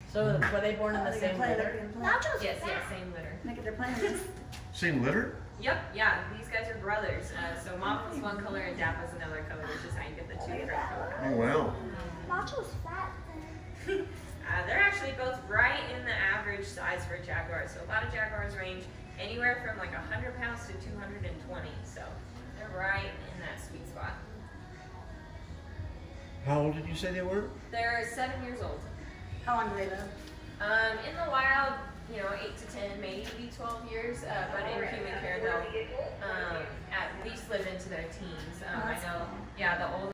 So were they born in the same litter? Yes, same litter. Look at their plans. Same litter? Yep, yeah, these guys are brothers. So mom was one color and dad was another color, which is how you get the two different colors. Oh, wow. Macho's fat. They're actually both right in the average size for a jaguar. So a lot of jaguars range anywhere from like 100 pounds to 220. So they're right in that sweet spot. How old did you say they were? They're 7 years old. How long do they live? In the wild, 8 to 10, maybe 12 years, but in human care they'll at least live into their teens. I know, yeah, the oldest